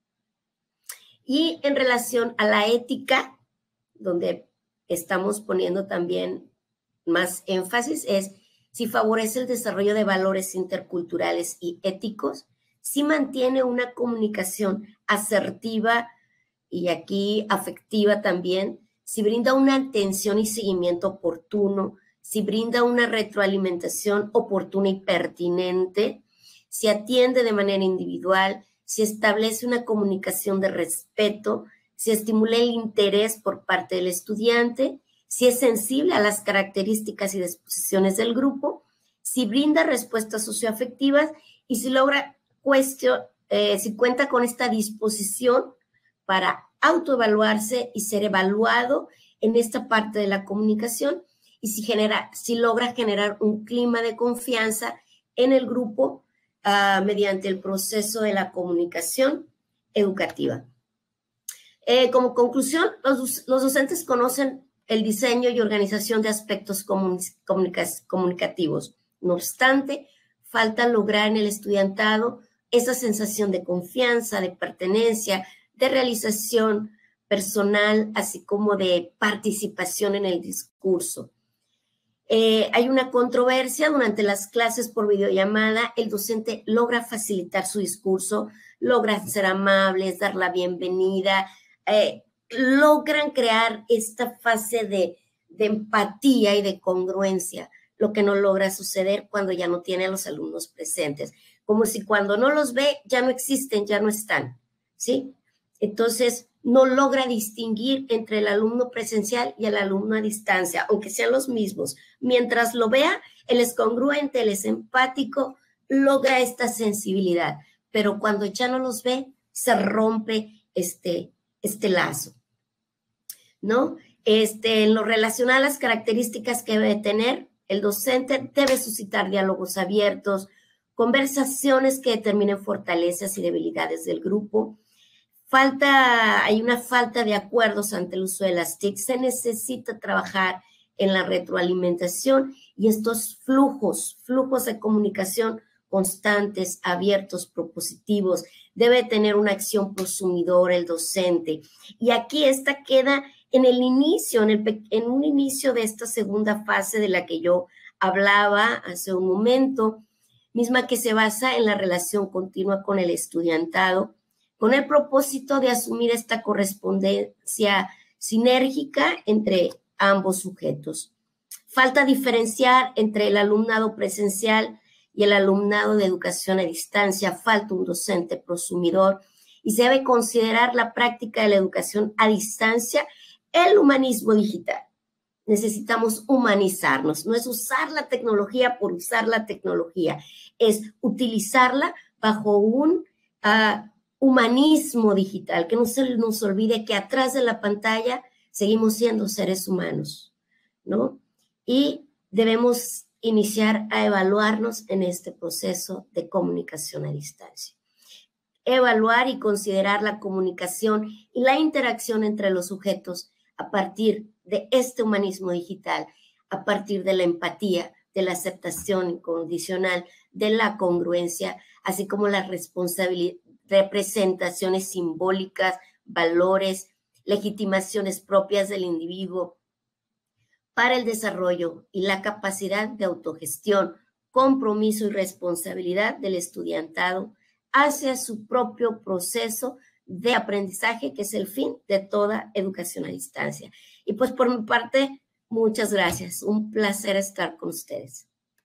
Y en relación a la ética, donde estamos poniendo también más énfasis, es si favorece el desarrollo de valores interculturales y éticos, si mantiene una comunicación asertiva y aquí afectiva también, si brinda una atención y seguimiento oportuno, si brinda una retroalimentación oportuna y pertinente, si atiende de manera individual, si establece una comunicación de respeto, si estimula el interés por parte del estudiante, si es sensible a las características y disposiciones del grupo, si brinda respuestas socioafectivas y si logra cuestión, eh, si cuenta con esta disposición para autoevaluarse y ser evaluado en esta parte de la comunicación y si, genera, si logra generar un clima de confianza en el grupo uh, mediante el proceso de la comunicación educativa. Eh, como conclusión, los, los docentes conocen el diseño y organización de aspectos comunica comunicativos. No obstante, falta lograr en el estudiantado esa sensación de confianza, de pertenencia, de realización personal, así como de participación en el discurso. Eh, hay una controversia durante las clases por videollamada. El docente logra facilitar su discurso, logra ser amables, dar la bienvenida, eh, logran crear esta fase de, de empatía y de congruencia, lo que no logra suceder cuando ya no tiene a los alumnos presentes, como si cuando no los ve ya no existen, ya no están, ¿sí? Entonces, no logra distinguir entre el alumno presencial y el alumno a distancia, aunque sean los mismos. Mientras lo vea, él es congruente, él es empático, logra esta sensibilidad, pero cuando ya no los ve, se rompe este, este lazo, ¿no? Este, en lo relacionado a las características que debe tener, el docente debe suscitar diálogos abiertos, conversaciones que determinen fortalezas y debilidades del grupo. Falta, hay una falta de acuerdos ante el uso de las T I C. Se necesita trabajar en la retroalimentación y estos flujos, flujos de comunicación constantes, abiertos, propositivos. Debe tener una acción prosumidora el docente. Y aquí esta queda en el inicio, en, el, en un inicio de esta segunda fase de la que yo hablaba hace un momento, misma que se basa en la relación continua con el estudiantado, con el propósito de asumir esta correspondencia sinérgica entre ambos sujetos. Falta diferenciar entre el alumnado presencial y el alumnado de educación a distancia. Falta un docente prosumidor y se debe considerar la práctica de la educación a distancia el humanismo digital. Necesitamos humanizarnos, no es usar la tecnología por usar la tecnología, es utilizarla bajo un uh, humanismo digital, que no se nos olvide que atrás de la pantalla seguimos siendo seres humanos, ¿no? Y debemos iniciar a evaluarnos en este proceso de comunicación a distancia. Evaluar y considerar la comunicación y la interacción entre los sujetos a partir de este humanismo digital, a partir de la empatía, de la aceptación incondicional, de la congruencia, así como las representaciones simbólicas, valores, legitimaciones propias del individuo para el desarrollo y la capacidad de autogestión, compromiso y responsabilidad del estudiantado hacia su propio proceso de aprendizaje, que es el fin de toda educación a distancia. Y pues por mi parte, muchas gracias. Un placer estar con ustedes.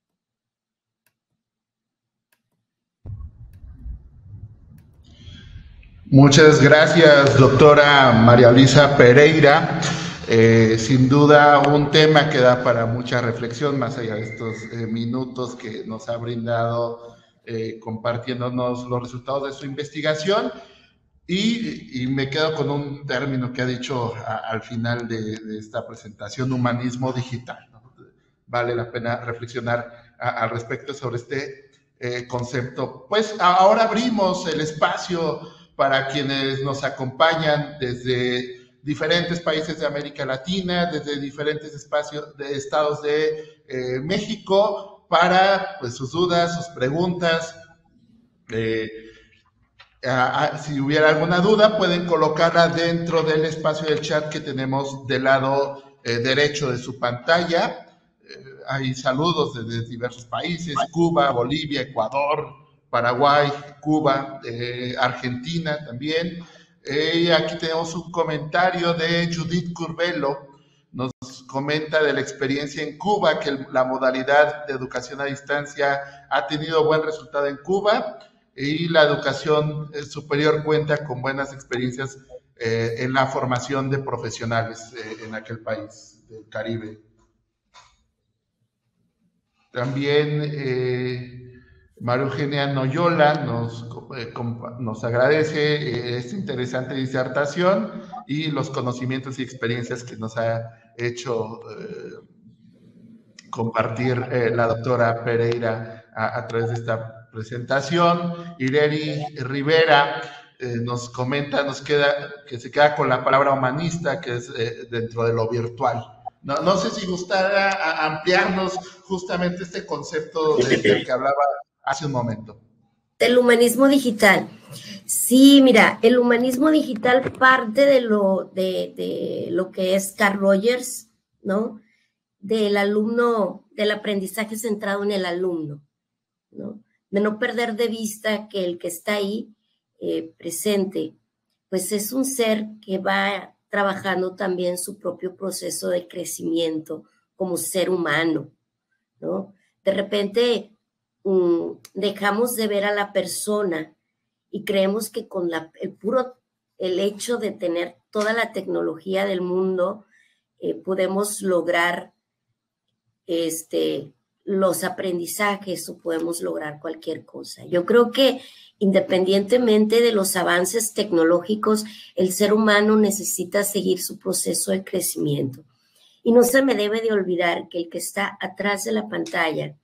Muchas gracias, doctora María Luisa Pereira. Eh, sin duda un tema que da para mucha reflexión, más allá de estos eh, minutos que nos ha brindado eh, compartiéndonos los resultados de su investigación. Y, y me quedo con un término que ha dicho a, al final de, de esta presentación, humanismo digital, ¿no? Vale la pena reflexionar a, al respecto sobre este eh, concepto. Pues ahora abrimos el espacio para quienes nos acompañan desde diferentes países de América Latina, desde diferentes espacios de estados de eh, México, para pues, sus dudas, sus preguntas. Eh, a, a, si hubiera alguna duda, pueden colocarla dentro del espacio del chat que tenemos del lado eh, derecho de su pantalla. Eh, hay saludos desde diversos países: Cuba, Bolivia, Ecuador, Paraguay, Cuba, eh, Argentina también. Eh, y aquí tenemos un comentario de Judith Curbelo. Nos comenta de la experiencia en Cuba, que el, la modalidad de educación a distancia ha tenido buen resultado en Cuba y la educación superior cuenta con buenas experiencias eh, en la formación de profesionales eh, en aquel país del Caribe. También eh, María Eugenia Noyola nos, eh, nos agradece eh, esta interesante disertación y los conocimientos y experiencias que nos ha hecho eh, compartir eh, la doctora Pereira a, a través de esta presentación. Ireri Rivera eh, nos comenta, nos queda, que se queda con la palabra humanista, que es eh, dentro de lo virtual. No, no sé si gustara ampliarnos justamente este concepto del de que hablaba hace un momento. Del humanismo digital. Sí, mira, el humanismo digital parte de lo, de, de lo que es Carl Rogers, ¿no? Del alumno, del aprendizaje centrado en el alumno, ¿no? De no perder de vista que el que está ahí eh, presente, pues es un ser que va trabajando también su propio proceso de crecimiento como ser humano, ¿no? De repente um, dejamos de ver a la persona y creemos que con la, el puro, el hecho de tener toda la tecnología del mundo, eh, podemos lograr este los aprendizajes o podemos lograr cualquier cosa. Yo creo que independientemente de los avances tecnológicos, el ser humano necesita seguir su proceso de crecimiento. Y no se me debe de olvidar que el que está atrás de la pantalla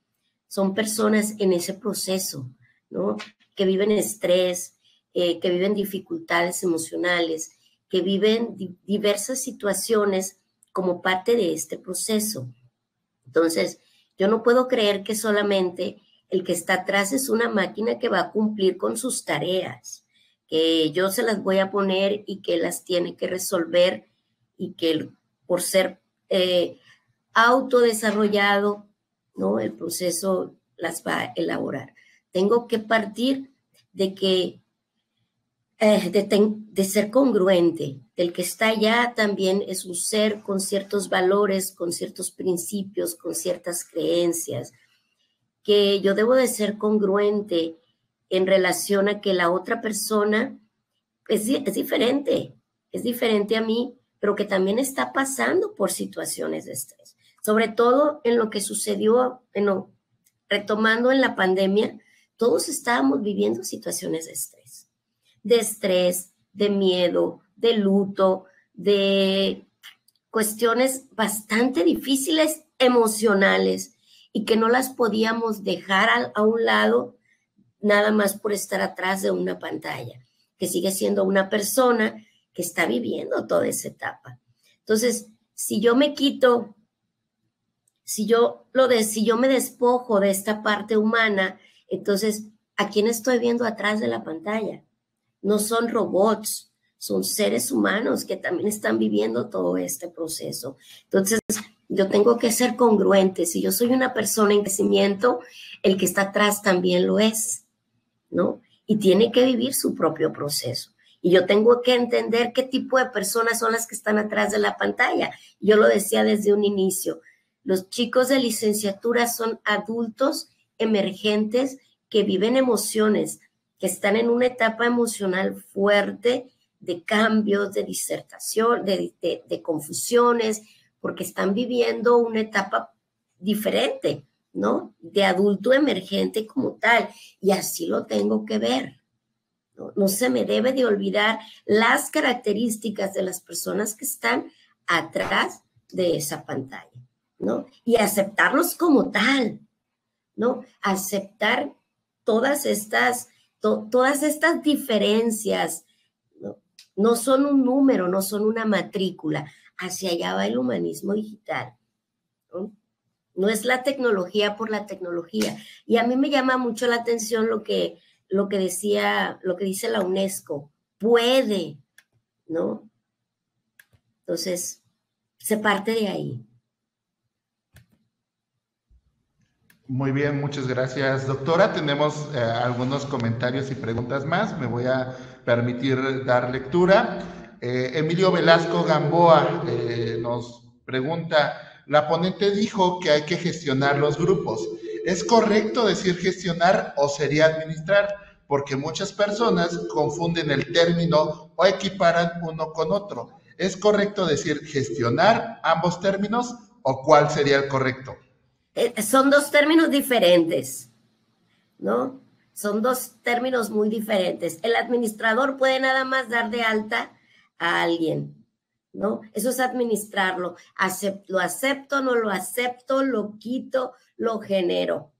son personas en ese proceso, ¿no? Que viven estrés, eh, que viven dificultades emocionales, que viven di- diversas situaciones como parte de este proceso. Entonces, yo no puedo creer que solamente el que está atrás es una máquina que va a cumplir con sus tareas, que yo se las voy a poner y que las tiene que resolver y que por ser eh, autodesarrollado, ¿no? El proceso las va a elaborar. Tengo que partir de que eh, de, ten, de ser congruente. El que está allá también es un ser con ciertos valores, con ciertos principios, con ciertas creencias, que yo debo de ser congruente en relación a que la otra persona es, es diferente, es diferente a mí, pero que también está pasando por situaciones de estrés. Sobre todo en lo que sucedió, en lo, retomando en la pandemia, todos estábamos viviendo situaciones de estrés de estrés, de miedo, de luto, de cuestiones bastante difíciles emocionales y que no las podíamos dejar a, a un lado nada más por estar atrás de una pantalla, que sigue siendo una persona que está viviendo toda esa etapa. Entonces, si yo me quito, si yo, lo de, si yo me despojo de esta parte humana, entonces, ¿a quién estoy viendo atrás de la pantalla? No son robots, son seres humanos que también están viviendo todo este proceso. Entonces, yo tengo que ser congruente. Si yo soy una persona en crecimiento, el que está atrás también lo es, ¿no? Y tiene que vivir su propio proceso. Y yo tengo que entender qué tipo de personas son las que están atrás de la pantalla. Yo lo decía desde un inicio. Los chicos de licenciatura son adultos emergentes que viven emociones, que están en una etapa emocional fuerte de cambios, de disertación, de, de, de confusiones, porque están viviendo una etapa diferente, ¿no? De adulto emergente como tal, y así lo tengo que ver. No, no se me debe de olvidar las características de las personas que están atrás de esa pantalla, ¿no? Y aceptarlos como tal, ¿no? Aceptar todas estas To, todas estas diferencias ¿no? no son un número, no son una matrícula. Hacia allá va el humanismo digital. ¿no? No es la tecnología por la tecnología. Y a mí me llama mucho la atención lo que, lo que decía, lo que dice la UNESCO. Puede, ¿no? Entonces, se parte de ahí. Muy bien, muchas gracias, doctora. Tenemos eh, algunos comentarios y preguntas más. Me voy a permitir dar lectura. Eh, Emilio Velasco Gamboa eh, nos pregunta, la ponente dijo que hay que gestionar los grupos. ¿Es correcto decir gestionar o sería administrar? Porque muchas personas confunden el término o equiparan uno con otro. ¿Es correcto decir gestionar ambos términos o cuál sería el correcto? Eh, son dos términos diferentes, ¿no? Son dos términos muy diferentes. El administrador puede nada más dar de alta a alguien, ¿no? Eso es administrarlo. Acep- lo acepto, no lo acepto, lo quito, lo genero.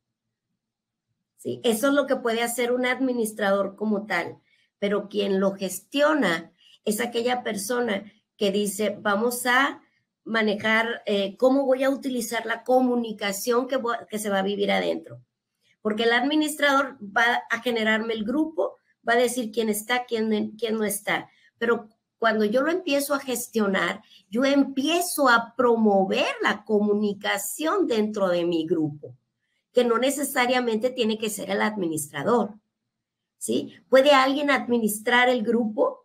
¿Sí? Eso es lo que puede hacer un administrador como tal. Pero quien lo gestiona es aquella persona que dice, vamos a manejar, eh, cómo voy a utilizar la comunicación que, voy, que se va a vivir adentro. Porque el administrador va a generarme el grupo, va a decir quién está, quién, quién no está. Pero cuando yo lo empiezo a gestionar, yo empiezo a promover la comunicación dentro de mi grupo, que no necesariamente tiene que ser el administrador. ¿Sí? ¿Puede alguien administrar el grupo?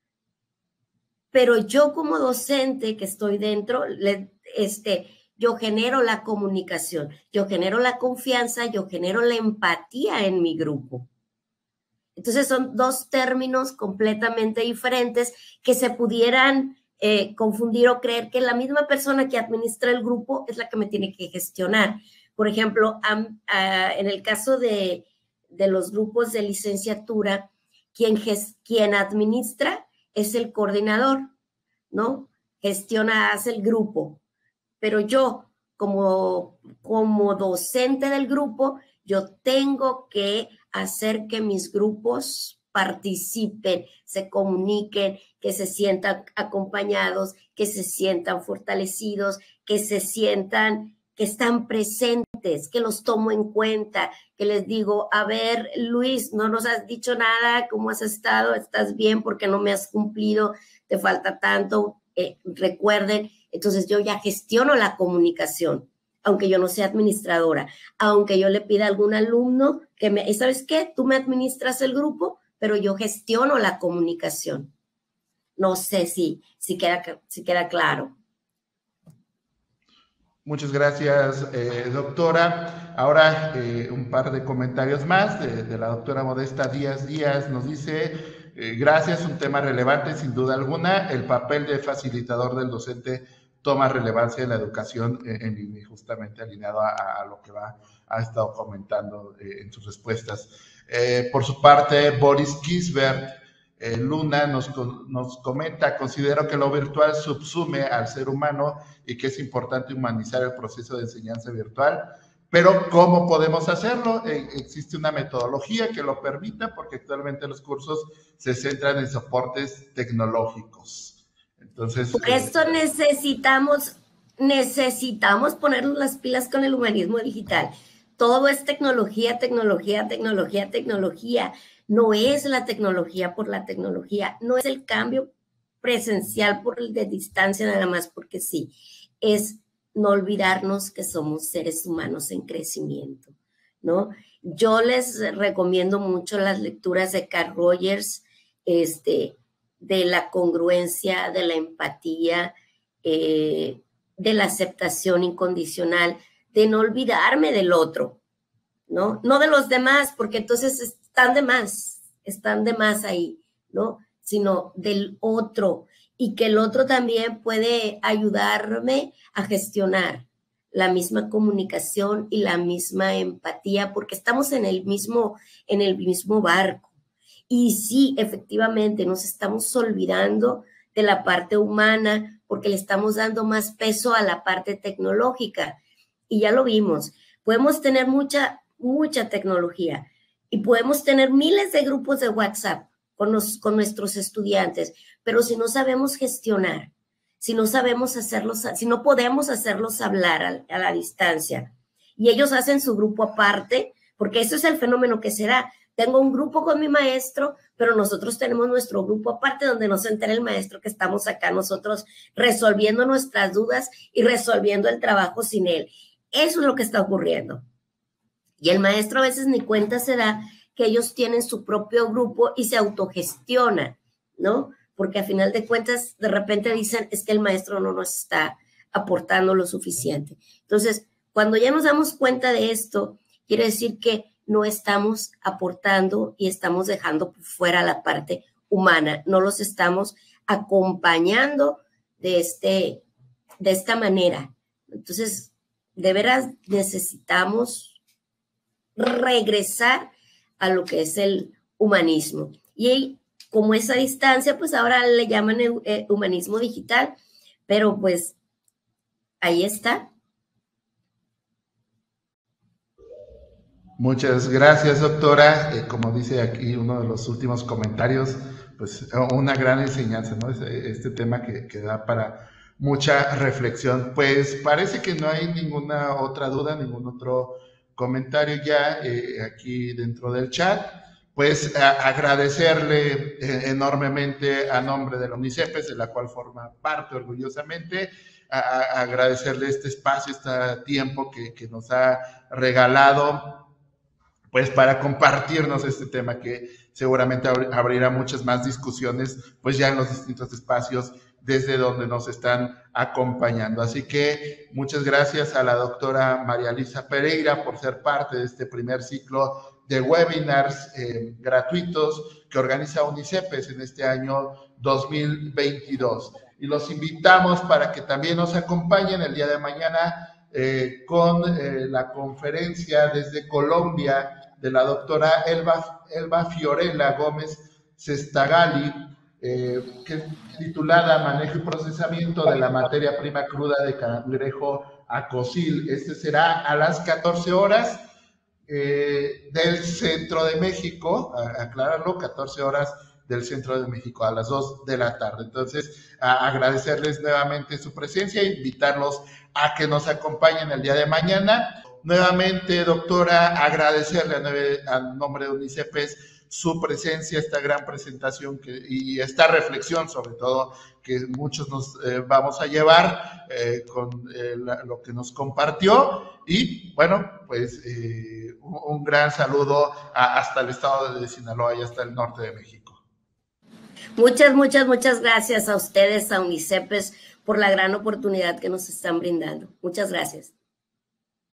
Pero yo como docente que estoy dentro, le, este, yo genero la comunicación, yo genero la confianza, yo genero la empatía en mi grupo. Entonces son dos términos completamente diferentes que se pudieran eh, confundir o creer que la misma persona que administra el grupo es la que me tiene que gestionar. Por ejemplo, a, a, en el caso de, de los grupos de licenciatura, quien, ges, quien administra es el coordinador, ¿no? Gestiona, hace el grupo. Pero yo, como, como docente del grupo, yo tengo que hacer que mis grupos participen, se comuniquen, que se sientan acompañados, que se sientan fortalecidos, que se sientan que están presentes, que los tomo en cuenta, que les digo, a ver, Luis, no nos has dicho nada, ¿cómo has estado? ¿Estás bien? ¿Porque no me has cumplido? ¿Te falta tanto? Eh, recuerden, entonces yo ya gestiono la comunicación, aunque yo no sea administradora, aunque yo le pida a algún alumno que me, ¿sabes qué? Tú me administras el grupo, pero yo gestiono la comunicación. No sé si, si, queda, si queda claro. Muchas gracias, eh, doctora. Ahora eh, un par de comentarios más de, de la doctora Modesta Díaz Díaz. Nos dice, eh, gracias, un tema relevante sin duda alguna. El papel de facilitador del docente toma relevancia en la educación en línea, justamente alineado a, a lo que va, ha estado comentando eh, en sus respuestas. Eh, por su parte, Boris Gisbert eh, Luna nos, nos comenta, considero que lo virtual subsume al ser humano y que es importante humanizar el proceso de enseñanza virtual, pero ¿cómo podemos hacerlo? Eh, existe una metodología que lo permita, porque actualmente los cursos se centran en soportes tecnológicos. Entonces, por esto eh, necesitamos, necesitamos ponernos las pilas con el humanismo digital. Todo es tecnología, tecnología, tecnología, tecnología. No es la tecnología por la tecnología, no es el cambio presencial por el de distancia nada más porque sí, es no olvidarnos que somos seres humanos en crecimiento, ¿no? Yo les recomiendo mucho las lecturas de Carl Rogers, este, de la congruencia, de la empatía, eh, de la aceptación incondicional, de no olvidarme del otro, ¿no? No de los demás, porque entonces están de más, están de más ahí, ¿no? Sino del otro, y que el otro también puede ayudarme a gestionar la misma comunicación y la misma empatía, porque estamos en el mismo, en el mismo barco. Y sí, efectivamente, nos estamos olvidando de la parte humana porque le estamos dando más peso a la parte tecnológica. Y ya lo vimos, podemos tener mucha, mucha tecnología y podemos tener miles de grupos de WhatsApp con, los, con nuestros estudiantes, pero si no sabemos gestionar, si no sabemos hacerlos, si no podemos hacerlos hablar a, a la distancia y ellos hacen su grupo aparte, porque eso es el fenómeno que será. Tengo un grupo con mi maestro, pero nosotros tenemos nuestro grupo aparte donde no se entera el maestro que estamos acá nosotros resolviendo nuestras dudas y resolviendo el trabajo sin él. Eso es lo que está ocurriendo. Y el maestro a veces ni cuenta se da que ellos tienen su propio grupo y se autogestionan, ¿no? Porque a final de cuentas de repente dicen es que el maestro no nos está aportando lo suficiente. Entonces, cuando ya nos damos cuenta de esto, quiere decir que no estamos aportando y estamos dejando fuera la parte humana, no los estamos acompañando de, este, de esta manera. Entonces, de veras necesitamos regresar a lo que es el humanismo. Y como esa distancia, pues ahora le llaman eh, humanismo digital, pero pues ahí está. Muchas gracias, doctora. Eh, como dice aquí uno de los últimos comentarios, pues una gran enseñanza, ¿no? Este, este tema que, que da para mucha reflexión. Pues parece que no hay ninguna otra duda, ningún otro comentario ya eh, aquí dentro del chat. Pues a, agradecerle eh, enormemente a nombre de la UNICEPES, de la cual forma parte orgullosamente, a, a agradecerle este espacio, este tiempo que, que nos ha regalado, pues para compartirnos este tema que seguramente abrirá muchas más discusiones, pues ya en los distintos espacios desde donde nos están acompañando. Así que muchas gracias a la doctora María Luisa Pereira por ser parte de este primer ciclo de webinars eh, gratuitos que organiza UNICEPES en este año dos mil veintidós. Y los invitamos para que también nos acompañen el día de mañana eh, con eh, la conferencia desde Colombia de la doctora Elba, Elba Fiorella Gómez Sestagali, eh, que es titulada Manejo y Procesamiento de la Materia Prima Cruda de Cangrejo a COSIL. Este será a las catorce horas eh, del centro de México, a, aclararlo, catorce horas del centro de México, a las dos de la tarde. Entonces, a agradecerles nuevamente su presencia e invitarlos a que nos acompañen el día de mañana. Nuevamente, doctora, agradecerle a, nueve, a nombre de UNICEPES su presencia, esta gran presentación que, y esta reflexión, sobre todo, que muchos nos eh, vamos a llevar eh, con eh, la, lo que nos compartió. Y bueno, pues eh, un, un gran saludo a, hasta el estado de Sinaloa y hasta el norte de México. Muchas, muchas, muchas gracias a ustedes, a UNICEPES, por la gran oportunidad que nos están brindando. Muchas gracias.